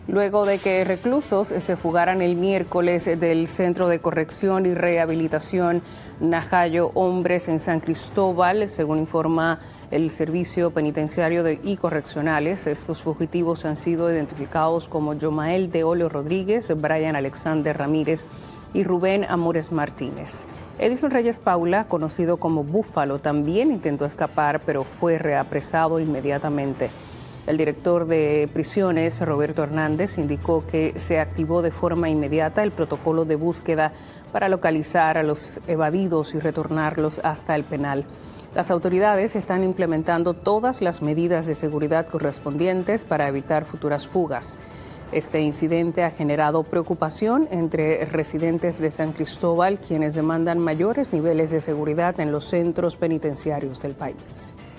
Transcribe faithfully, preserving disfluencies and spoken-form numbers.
Luego de que reclusos se fugaran el miércoles del Centro de Corrección y Rehabilitación Najayo Hombres en San Cristóbal, según informa el Servicio Penitenciario de y Correccionales, estos fugitivos han sido identificados como Yomael de Olio Rodríguez, Brian Alexander Ramírez y Rubén Amores Martínez. Edison Reyes Paula, conocido como Búfalo, también intentó escapar, pero fue reapresado inmediatamente. El director de prisiones, Roberto Hernández, indicó que se activó de forma inmediata el protocolo de búsqueda para localizar a los evadidos y retornarlos hasta el penal. Las autoridades están implementando todas las medidas de seguridad correspondientes para evitar futuras fugas. Este incidente ha generado preocupación entre residentes de San Cristóbal, quienes demandan mayores niveles de seguridad en los centros penitenciarios del país.